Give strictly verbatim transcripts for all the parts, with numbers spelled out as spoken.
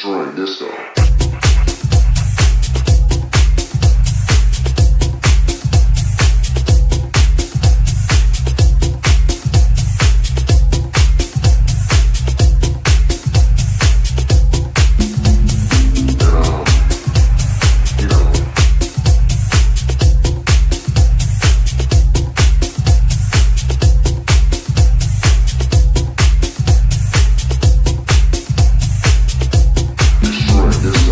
Destroying disco. This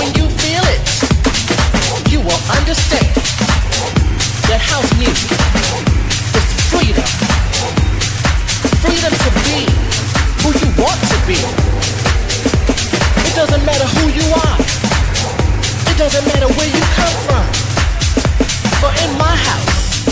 When you feel it, you will understand that house music is freedom. Freedom to be who you want to be. It doesn't matter who you are. It doesn't matter where you come from. For in my house,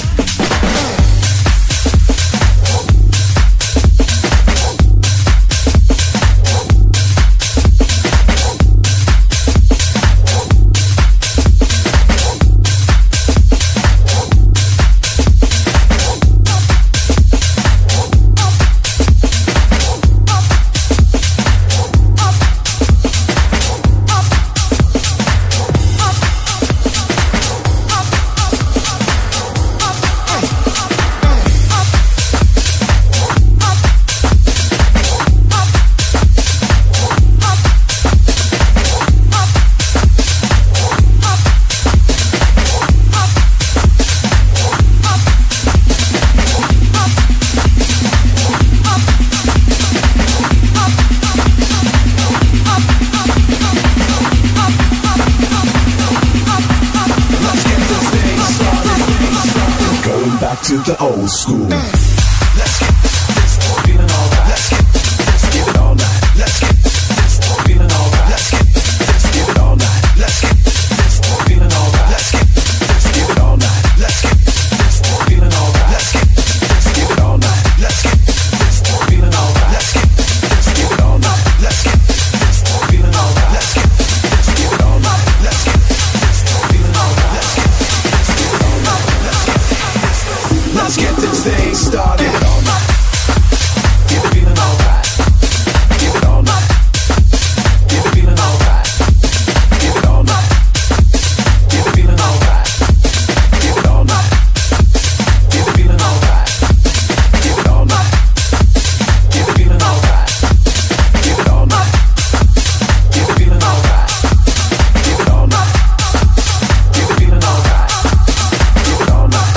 to the old school. Let's get this feeling alright. Let's get this, give it all night. Let's get this feeling alright. Let's get this, give it all night. Let's get this feeling alright. Let's get this, give it all night. Let's get this feeling alright. Let's get this, give it all night. Let's get this feeling alright. Let's get this, give it all night. Let's get this feeling alright. Let's get this, give it all night. Let's get this feeling alright. Let's get this, give it all night. Let's get Let's get this thing started. Give it all night. Give it feeling alright. Give it all night. Give it feeling alright. Give it all night. Give it feeling alright. Give it all night. Give it feeling alright. Give it all night. Give it feeling alright. Give it all night. Give it feeling alright. Give it all night. Give it feeling alright. Give it all night.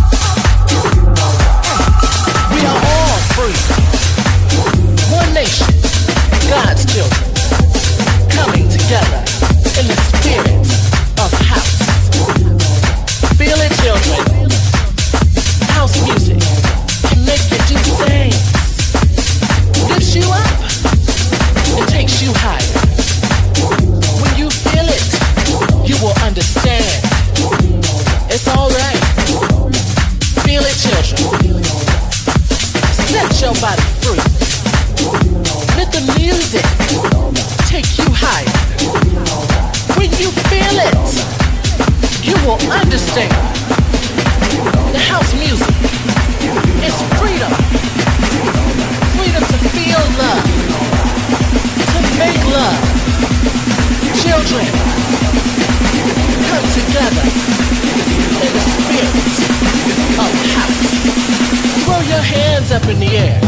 we are all free. One nation, God's children, coming together in the spirit of house. Feel it, children. House music can make you do things. Lifts you up and takes you higher. When you feel it, you will understand. It's alright. Feel it, children. Set your body free. Let the music take you higher. When you feel it, you will understand. The house music is freedom. Freedom to feel love, to make love. Children, come together in the spirit of house. Throw your hands up in the air.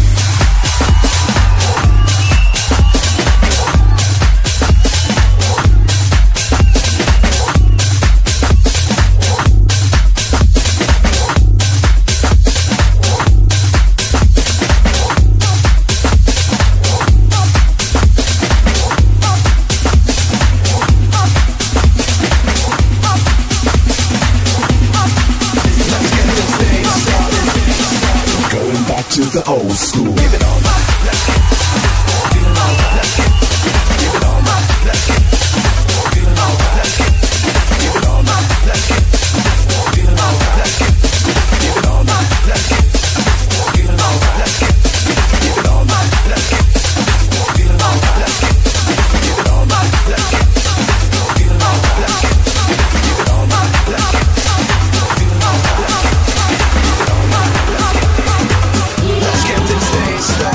To the old school. Give it all night. Let's get this feeling alright. Let's get this. Give it all night. Let's get this feeling alright. Let's get this. Give it all night. Let's get this feeling alright. Let's get this. Give it all night. Let's get this feeling alright. Let's get this. Give it all night. Let's get this feeling alright. Let's get this. Give it all night. Let's get this feeling alright. Let's get this. Give it all night. Let's get this feeling alright. Let's get this. Give it all night. Let's get this. Let's get this thing started.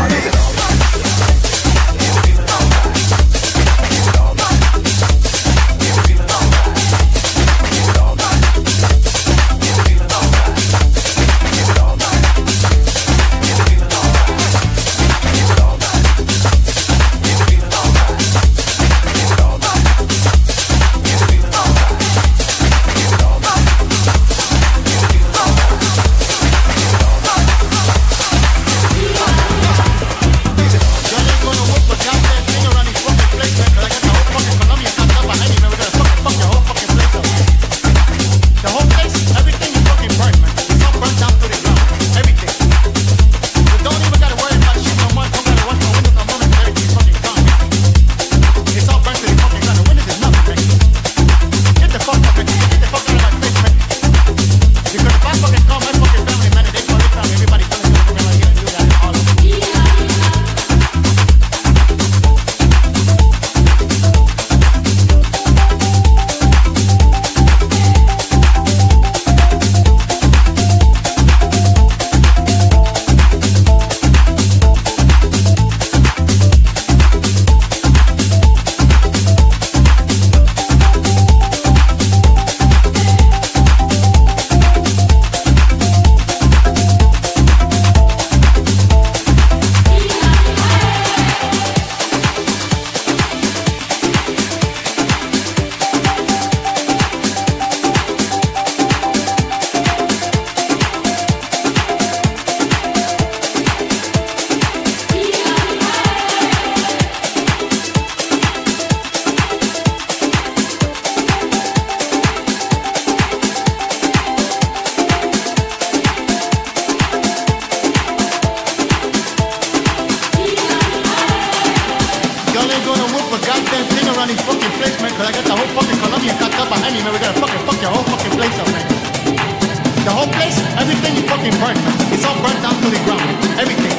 place, man, cause I got the whole fucking Columbia cocked up behind me, man. We gotta fucking fuck your whole fucking place up, man. The whole place, everything you fucking burnt, man. It's all burnt down to the ground, man. Everything.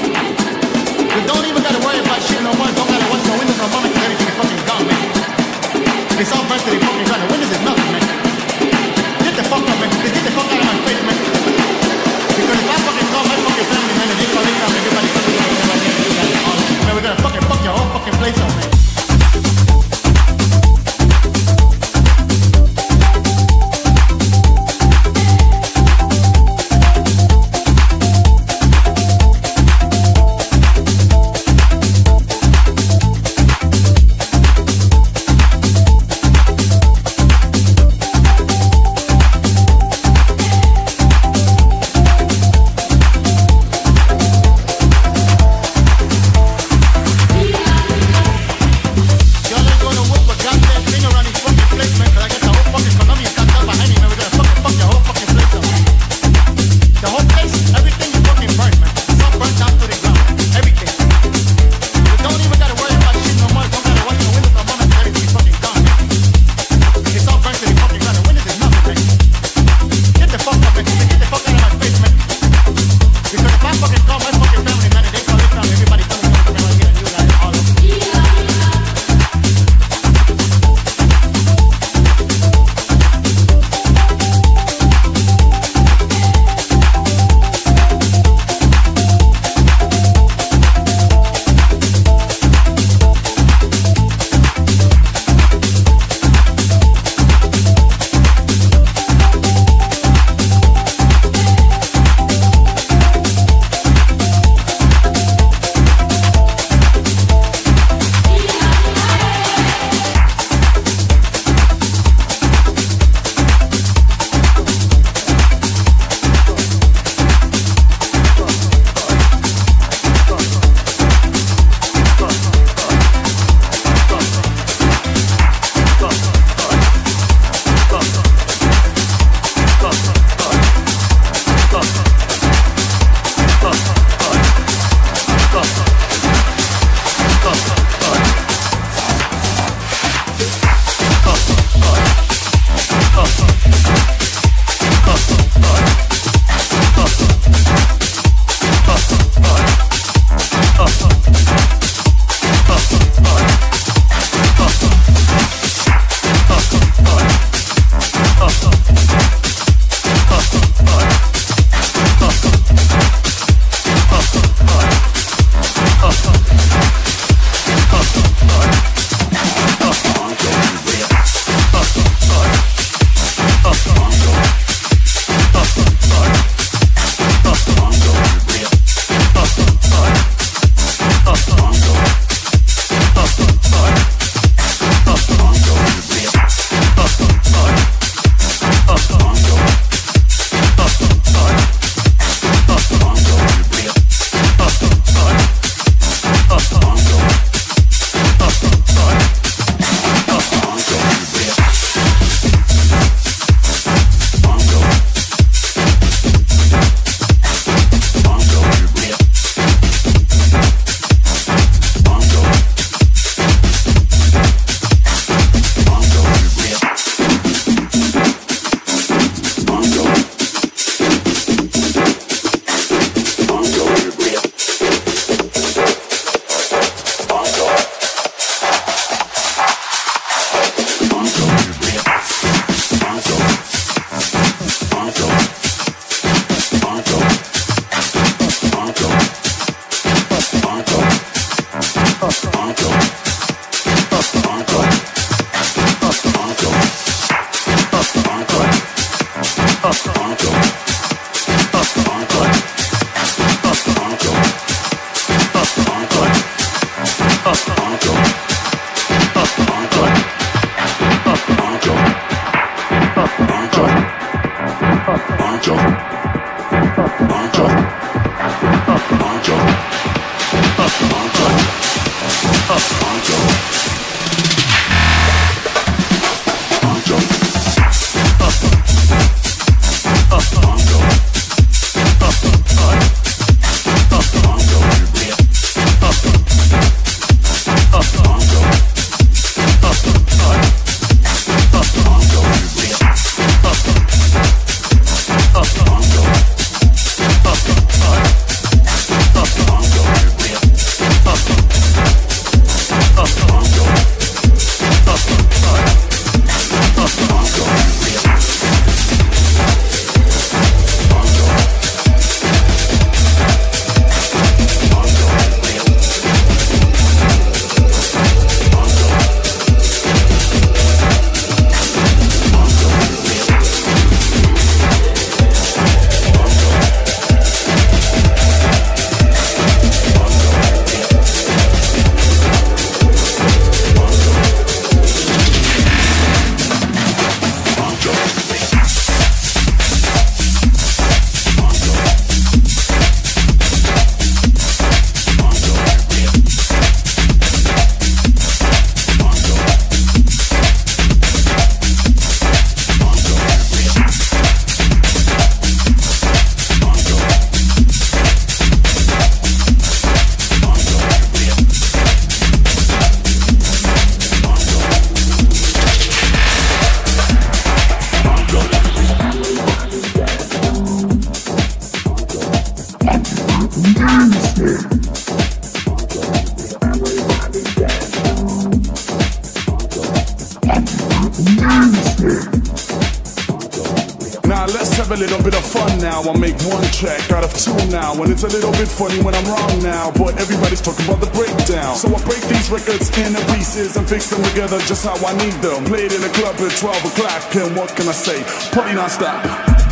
You don't even gotta worry about shit no more. Don't gotta watch no windows no more, because everything is fucking gone, man. It's all burnt to the fucking ground. The windows is nothing, man. Get the fuck up, man. Just get the fuck out of my face, man. Because if I fucking call my fucking family, man, and they call it down, everybody fucking do what they do, man. We're gonna fucking fuck your whole fucking place up, man. Uh. Now let's have a little bit of fun now. I'll make one track out of two now, and it's a little bit funny when I'm wrong now, but everybody's talking about the breakdown. So I break these records into pieces and fix them together just how I need them. Played in a club at twelve o'clock, and what can I say? Party non-stop.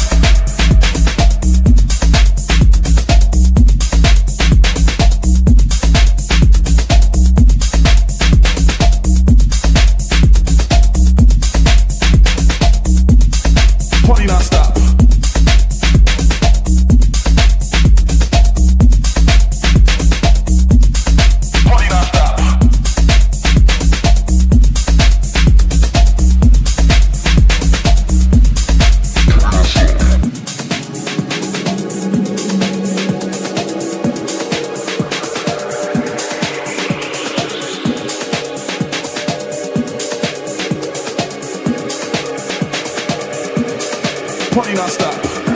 Party non-stop.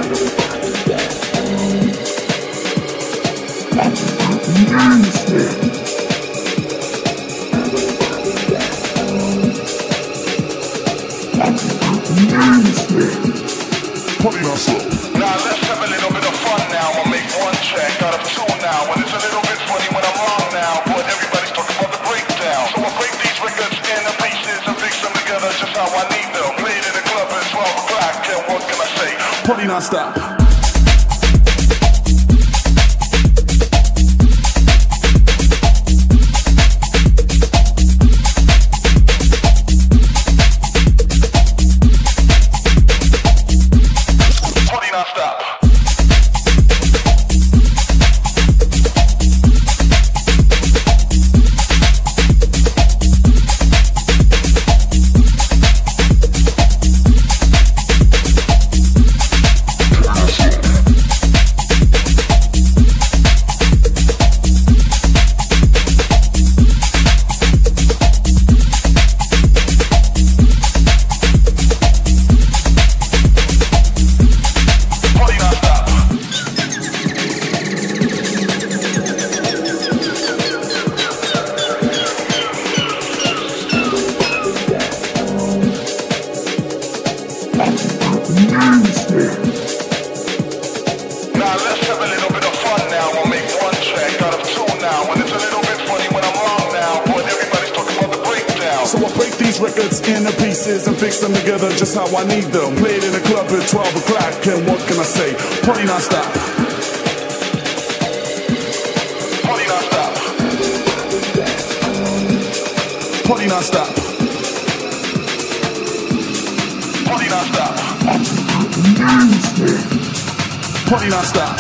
Party non-stop. Now let's have a little bit of fun now. I'll make one track out of two now, and it's a little bit funny when I'm wrong now, but everybody's talking about the breakdown. So I break these records into pieces and fix them together just how I need them. Played in a club at twelve o'clock, and what can I say? Party non-stop. Now let's have a little bit of fun now. I'll make one track out of two now, and it's a little bit funny when I'm wrong now, but everybody's talking about the breakdown. So I break these records into pieces and fix them together just how I need them. Played in a club at twelve o'clock, and what can I say? Party non-stop. Party non-stop. Party non-stop. Party non-stop. Party non-stop.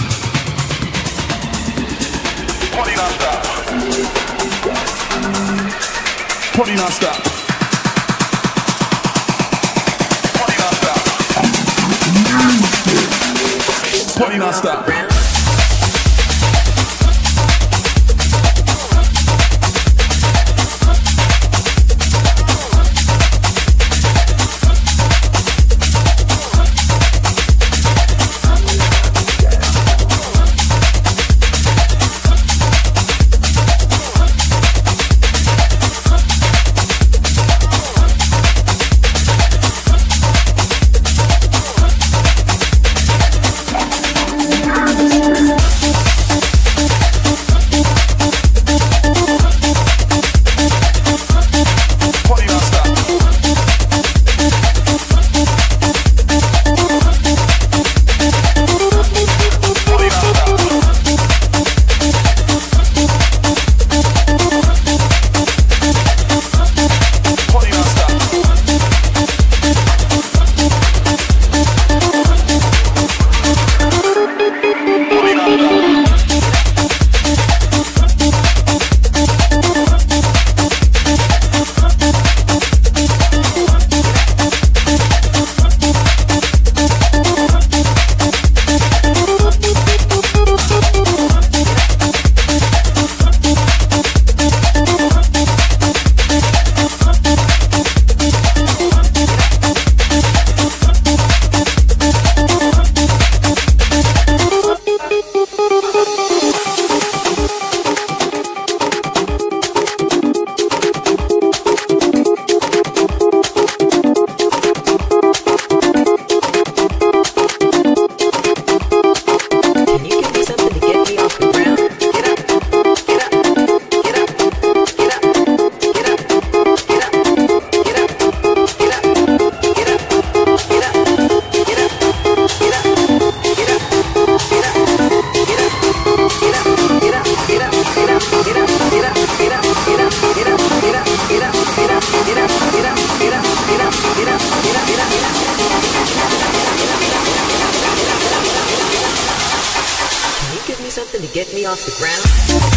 Party non-stop. Party non-stop. Party non-stop. Party non-stop. to get me off the ground.